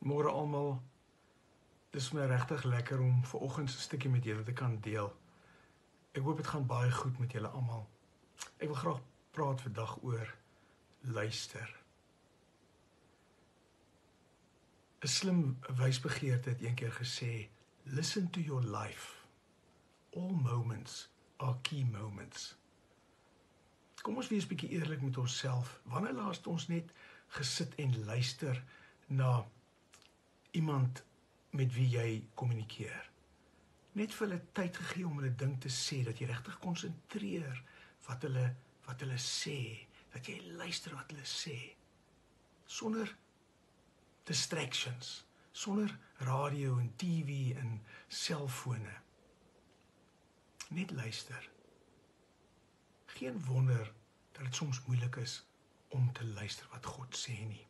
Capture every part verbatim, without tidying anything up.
Môre almal, dis my regtig lekker om vanoggend 'n stukkie met julle te kan deel. Ek hoop dit gaan baie goed met julle almal. Ek wil graag praat vandag oor luister. 'n Slim wysbegeerte het eendag gesê, listen to your life. All moments are key moments. Kom ons wees bietjie eerlik met onsself. Wanneer laas het ons net gesit en luister na iemand met wie jy kommunikeer? Net vir hulle tyd gegee om hulle ding te sê, dat jy regtig konsentreer wat hulle wat hulle sê, dat jy luister wat hulle sê, sonder distractions, sonder radio en T V en selfone. Net luister. Geen wonder dat dit soms moeilik is om te luister wat God sê nie.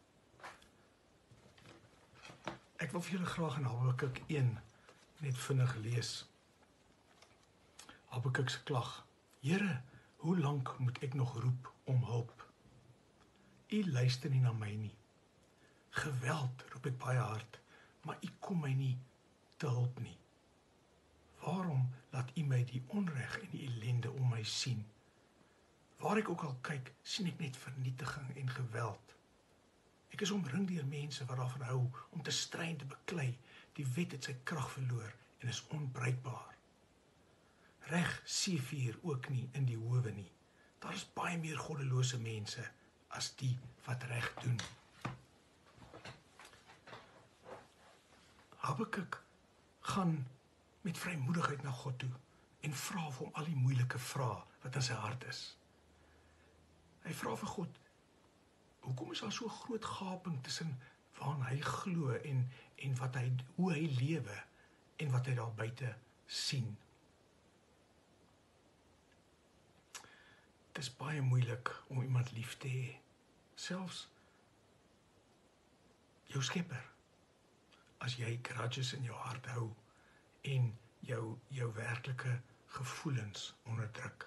Ek wil vir julle graag in Habakuk een net vinnig lees. Habakuk se klag. Here, hoe lank moet ek nog roep om hulp? U luister nie na my nie. Geweld roep ek baie hard, maar u kom my nie te hulp nie. Waarom laat u my die onreg en die ellende om my sien? Waar ek ook al kyk, sien ek net vernietiging en geweld. Ek is omring deur mense wat daarvan hou om te stry en te beklei. Die wet het sy krag verloor en is onbruikbaar. Reg seëvier ook nie in die howe nie. Daar is baie meer goddelose mense as die wat reg doen. Habakuk gaan met vrymoedigheid na God toe en vra vir hom al die moeilike vrae wat in sy hart is. Hy vra vir God, hoekom is daar so groot gaping tussen waarna hy glo en, en wat hy, hoe hy lewe en wat hy daar buite sien? Het is baie moeilik om iemand lief te hê, selfs jou skepper, as jy grudges in jou hart hou en jou, jou werklike gevoelens onderdruk.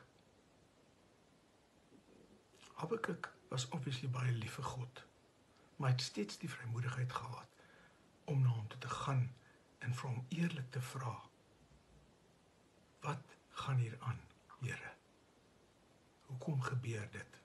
Habakuk was obviously baie lief vir God, maar hy het steeds die vrymoedigheid gehad om na hom toe te gaan en vir hom eerlik te vra, wat gaan hier aan, Here? Hoekom gebeur dit?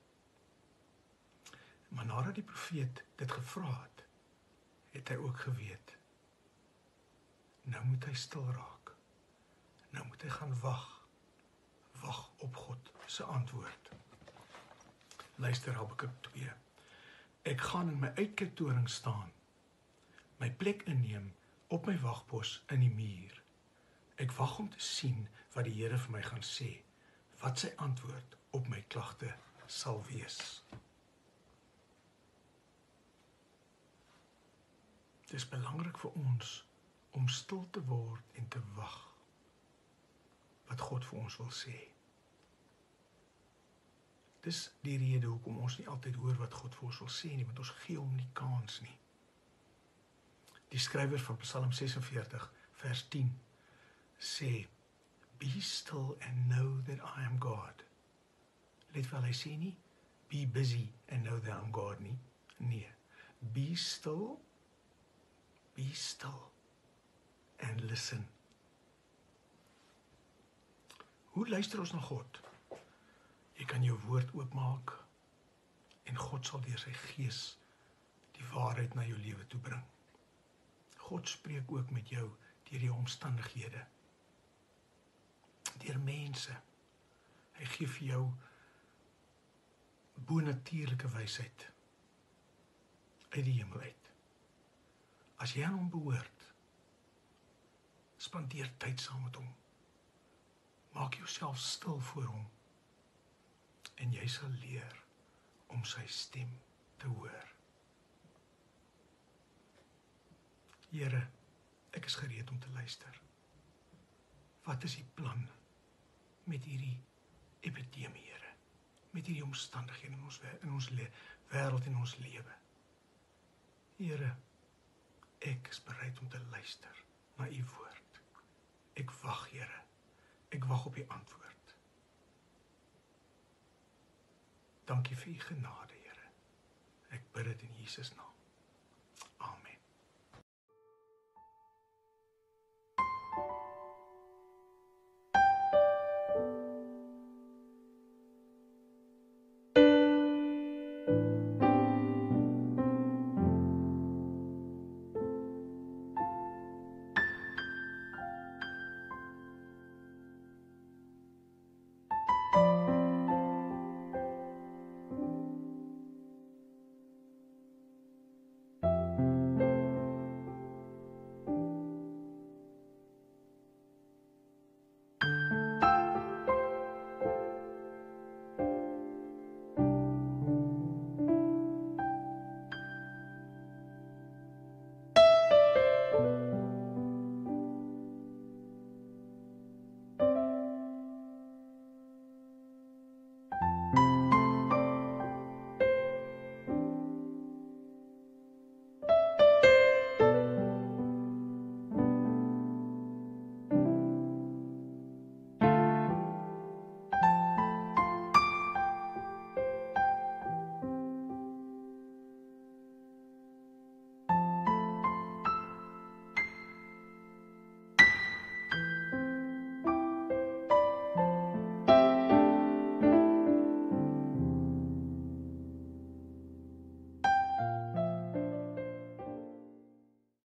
Maar nadat die profeet dit gevra het, het hy ook geweet, nou moet hy stil raak, nou moet hy gaan wag, wag op God se antwoord. Luister Habakuk twee. Ek gaan in my uitkyktoring staan, my plek inneem op my wagpos in die muur. Ek wag om te sien wat die Here vir my gaan sê, wat sy antwoord op my klagte sal wees. Dit is belangrik vir ons om stil te word en te wag wat God vir ons wil sê. Dis die rede hoekom ons nie altyd hoor wat God vir ons wil sê nie, want ons gee hom nie kans nie. Die skrywer van Psalm ses en veertig, vers tien, sê, be still and know that I am God. Let wel, hy sê nie, be busy and know that I am God nie. Nee, be still, be still and listen. Hoe luister ons na God? Jy kan jou woord oopmaak en God sal deur sy gees die waarheid na jou lewe toe bring. God spreek ook met jou deur die omstandighede, deur mense. Hy gee vir jou bonatuurlike wysheid uit die hemel uit. As jy aan hom behoort, spandeer tyd saam met hom. Maak jouself stil voor hom. En jy sal leer om sy stem te hoor. Here, ek is gereed om te luister. Wat is die plan met hierdie epidemie, Here? Met hierdie omstandighede in ons, in ons wêreld en ons lewe? Here, ek is bereid om te luister na u woord. Ek wag, Here. Ek wag op die antwoord. Dankie vir u genade, Here. Ek bid dit in Jesus naam.